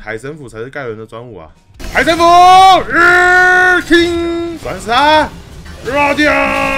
海神斧才是盖伦的专武啊！海神斧，听，转死他，绕掉。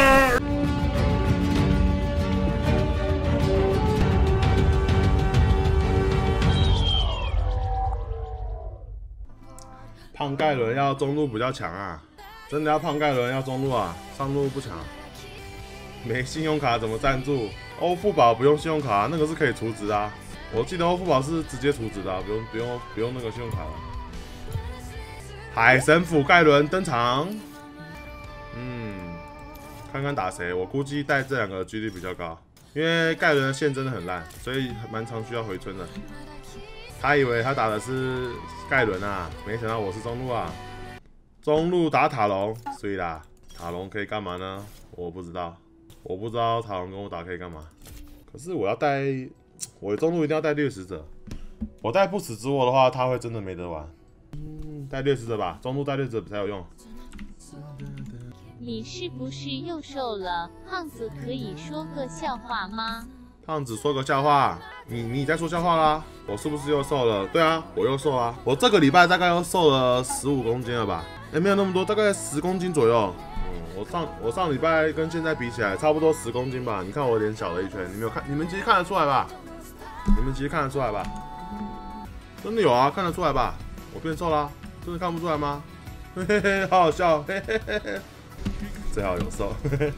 胖盖伦要中路比较强啊，真的要胖盖伦要中路啊，上路不强。没信用卡怎么赞助？欧付宝不用信用卡，那个是可以储值的啊。我记得欧付宝是直接储值的啊，不用那个信用卡了。海神斧盖伦登场，看看打谁？我估计带这两个的几率比较高，因为盖伦的线真的很烂，所以蛮常需要回村的。他以为他打的是盖伦啊，没想到我是中路啊。中路打塔隆，所以啦，塔隆可以干嘛呢？我不知道。我不知道塔隆跟我打可以干嘛，可是我要带，我中路一定要带掠食者。我带不死之握的话，他会真的没得玩。带掠食者吧，中路带掠食者才有用。 你是不是又瘦了？胖子可以说个笑话吗？ 胖子说个笑话，你在说笑话啦？我是不是又瘦了？对啊，我又瘦啦。我这个礼拜大概又瘦了15公斤了吧？没有那么多，大概10公斤左右。我上礼拜跟现在比起来，差不多10公斤吧。你看我脸小了一圈，你们其实看得出来吧？真的有啊，看得出来吧？我变瘦啦，真的看不出来吗？嘿嘿嘿，好好笑，嘿嘿嘿嘿，最好有瘦。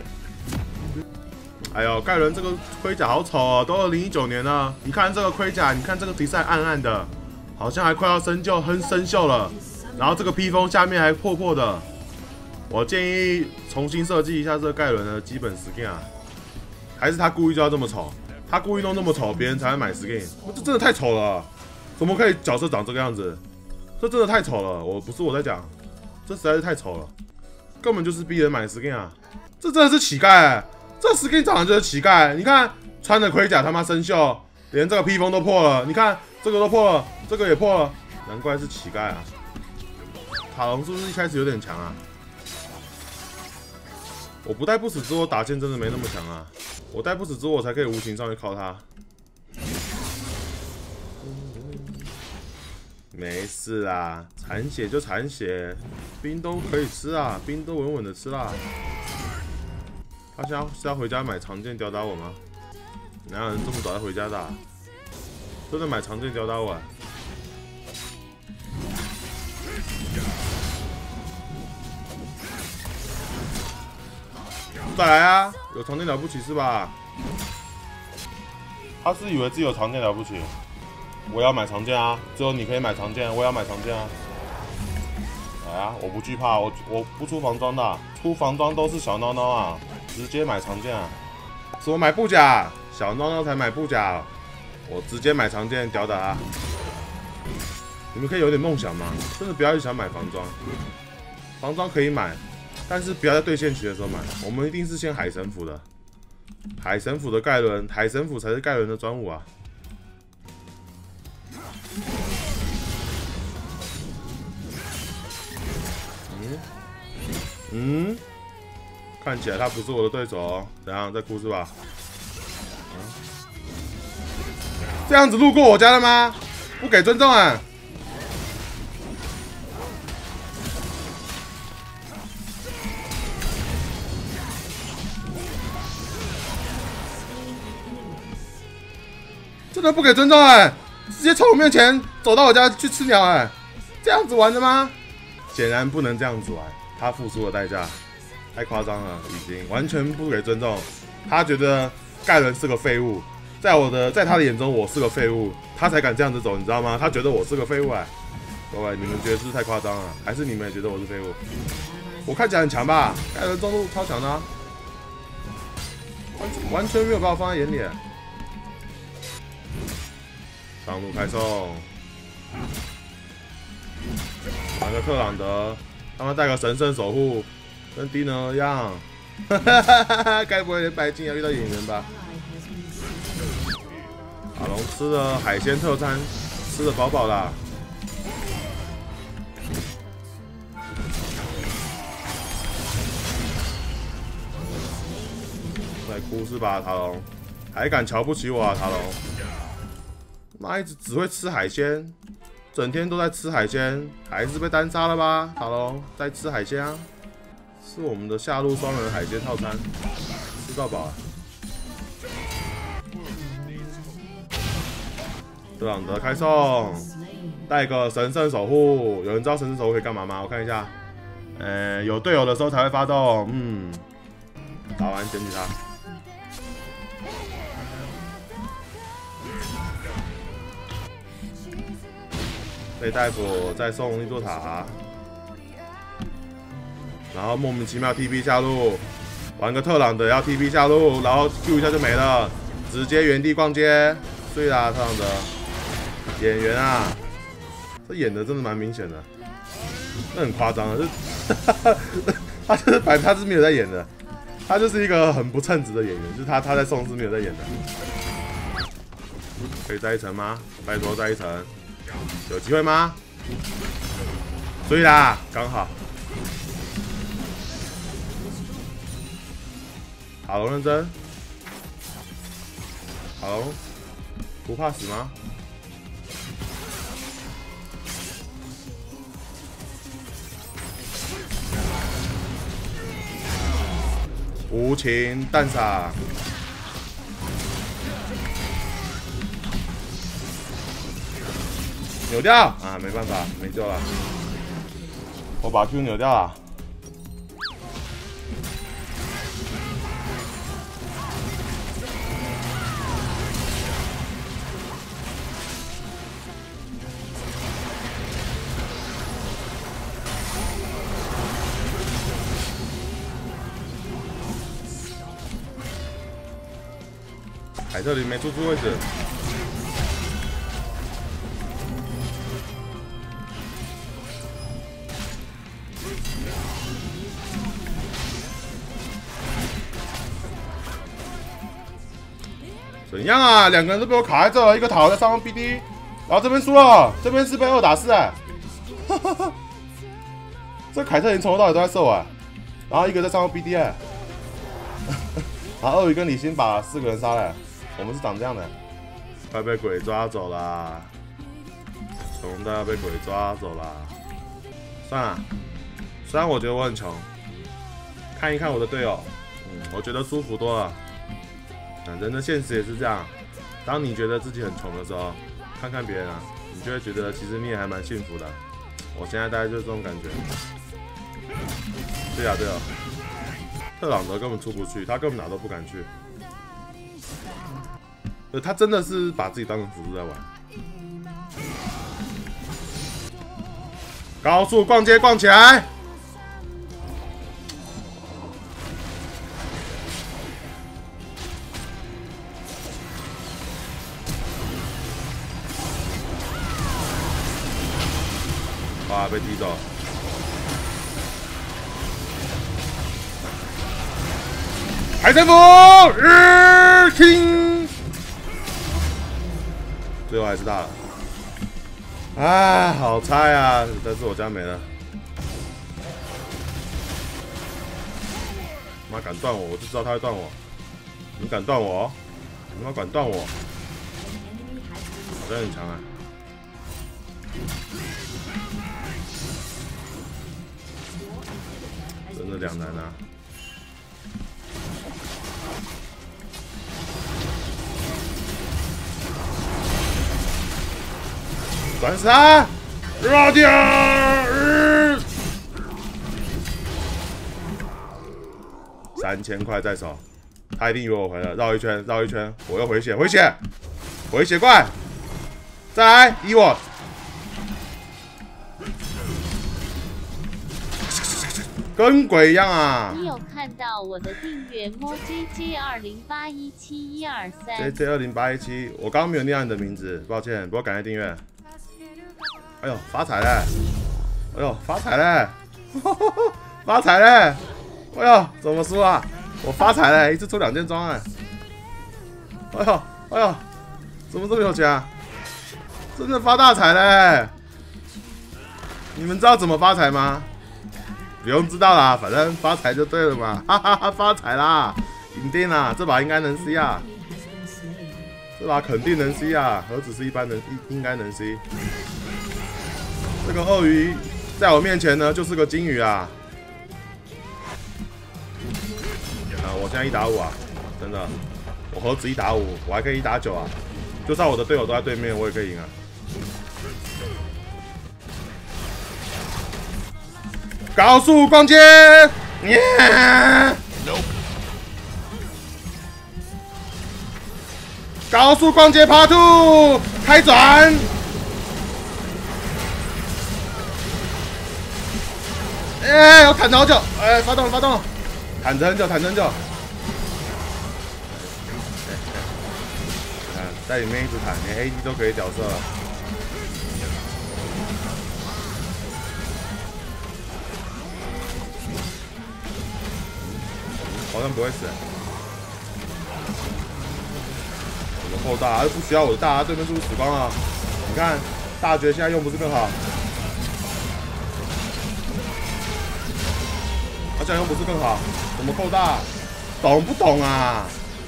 哎呦，盖伦这个盔甲好丑哦，都2019年了。你看这个盔甲，你看这个底赛暗暗的，好像还快要生锈了。然后这个披风下面还破破的。我建议重新设计一下这个盖伦的基本 skin 啊，还是他故意就要这么丑？他故意弄这么丑，别人才会买 skin。这真的太丑了，怎么可以角色长这个样子？这真的太丑了，不是我在讲，这实在是太丑了，根本就是逼人买 skin 啊！这真的是乞丐欸，这 skin 长得就是乞丐。你看穿的盔甲他妈生锈，连这个披风都破了，你看这个都破了，这个也破了，难怪是乞丐啊！塔隆是不是一开始有点强啊？我不带不死之握打剑真的没那么强啊！我带不死之握才可以无情上去靠他。没事啦，残血就残血，兵都可以吃啊，兵都稳稳的吃啦。他现在是要回家买长剑吊打我吗？哪有人这么早就回家的啊？真的买长剑吊打我啊？再来啊！有长剑了不起是吧？他是以为自己有长剑了不起，我要买长剑啊！只有你可以买长剑，我也要买长剑啊！来啊！我不惧怕，我不出防装的，出防装都是小孬孬啊！直接买长剑啊！什么买布甲？小孬孬才买布甲，我直接买长剑吊打啊！你们可以有点梦想吗？真的不要一直想买防装，防装可以买。但是不要在对线期的时候买，我们一定是先海神斧的，海神斧的盖伦，海神斧才是盖伦的专武啊！看起来他不是我的对手哦，怎样在哭是吧？这样子路过我家了吗？不给尊重啊！真的不给尊重哎！直接从我面前走到我家去吃鸟哎！这样子玩的吗？显然不能这样子玩，他付出的代价太夸张了，已经完全不给尊重。他觉得盖伦是个废物，在他的眼中我是个废物，他才敢这样子走，你知道吗？他觉得我是个废物哎！各位，你们觉得是不是太夸张了？还是你们也觉得我是废物？我看起来很强吧？盖伦中路超强的啊，完全没有把我放在眼里。上路开送，拿个特朗德，他们带个神圣守护，跟低能一样。该不会连白金也遇到演员吧？阿龙吃了海鲜特餐，吃得饱饱啦。在哭是吧，塔龙？还敢瞧不起我啊，塔龙？妈，一直只会吃海鲜， 整天都在吃海鲜，还是被单杀了吧？好喽，在吃海鲜啊，是我们的下路双人海鲜套餐，吃到饱啊！特朗德开送，带个神圣守护。有人知道神圣守护可以干嘛吗？我看一下，有队友的时候才会发动。打完捡起它。被逮捕，再送一座塔，然后莫名其妙 TP 下路，玩个特朗德要 TP 下路，然后 Q 一下就没了，直接原地逛街。对啦，特朗德演员啊，这演的真的蛮明显的，那很夸张的，他就是反正他是没有在演的，他就是一个很不称职的演员，就是他在送是没有在演的。可以再一层吗？拜托再一层。有机会吗？对啦，刚好。好龙认真，好龙不怕死吗？无情淡洒。扭掉啊！没办法，没救了。我把 Q 扭掉了。海特林没出位置。怎样啊？两个人都被我卡在这，一个塔在上方 BD， 然后这边输了，这边是被2打4哎，这凯特琳从头到尾都在射我，然后一个在上方 BD 哎，然后鳄鱼跟李欣把4个人杀了，我们是长这样的，快被鬼抓走啦！穷的要被鬼抓走啦！算了，虽然我觉得我很穷，看一看我的队友，我觉得舒服多了。人的现实也是这样，当你觉得自己很穷的时候，看看别人啊，你就会觉得其实你也还蛮幸福的。我现在大概就是这种感觉。对啊，对啊，特朗德根本出不去，他根本哪都不敢去。他真的是把自己当成辅助在玩。高速逛街逛起来！哇，被踢走！海神符，听，最后还是大了。啊，好菜啊！但是我家没了。妈敢断我，我就知道他会断我。你敢断我？你妈敢断我？好像很强啊！真的两难啊！转死他！绕掉！3000块在手，他一定以为我回了，绕一圈，绕一圈，我又回血，回血，回血怪，再来依我。跟鬼一样啊！ 你有看到我的订阅摸 JJ20817123 JJ20817，我刚刚没有念到你的名字，抱歉，不过感谢订阅。哎呦，发财嘞！哎呦，发财嘞！发财嘞！哎呦，怎么输啊？我发财嘞，一次出2件装哎！哎呦，哎呦，怎么这么有钱啊？真的发大财嘞！你们知道怎么发财吗？不用知道啦，反正发财就对了嘛，哈哈哈，发财啦，赢定啦，这把应该能 C 啊，这把肯定能 C 啊，何止是一般能，应该能 C。 个鳄鱼在我面前呢，就是个金鱼啊！我现在1打5啊，真的，我何止1打5，我还可以1打9啊！就算我的队友都在对面，我也可以赢啊！高速逛街，高速逛街 Part 2开转。我坦着好久，发动了，坦着很久，在里面一直坦，连 AD 都可以角色了。好像不会死。怎么后大？不需要我的大，对面是不是死光了？你看大绝现在用不是更好？这样用不是更好？怎么扣大？懂不懂啊？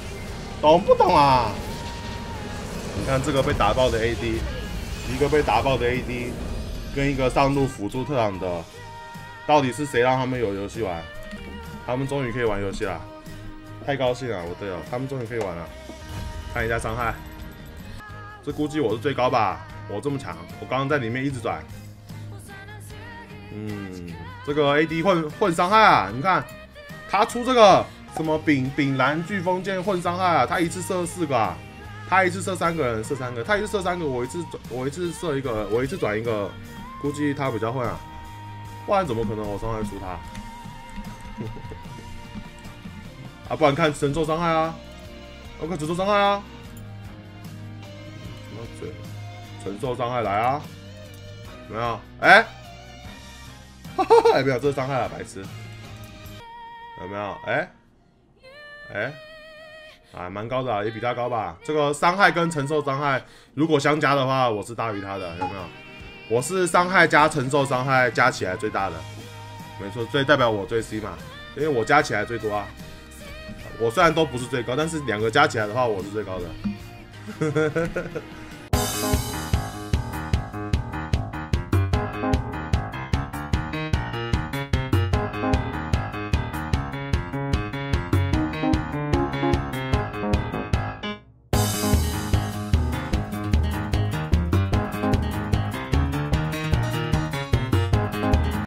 你看这个被打爆的 AD， 一个被打爆的 AD， 跟一个上路辅助特朗的，到底是谁让他们有游戏玩？他们终于可以玩游戏了，太高兴了，我队友，他们终于可以玩了。看一下伤害，这估计我是最高吧？我这么强，我刚刚在里面一直转。这个 AD 混伤害啊！你看，他出这个什么丙蓝飓风剑混伤害啊！他一次射4个啊，他一次射3个人，射3个，他一次射3个，我一次射1个，我一次转1个，估计他比较混啊，不然怎么可能我伤害输他？啊，不然看承受伤害啊，我看承受伤害啊，什么嘴？承受伤害来啊？有没有？没有，这是伤害了，白痴。有没有？啊，蛮高的啊，也比他高吧。这个伤害跟承受伤害，如果相加的话，我是大于他的，有没有？我是伤害加承受伤害加起来最大的，没错，所以代表我最 C 嘛，因为我加起来最多啊。我虽然都不是最高，但是2个加起来的话，我是最高的。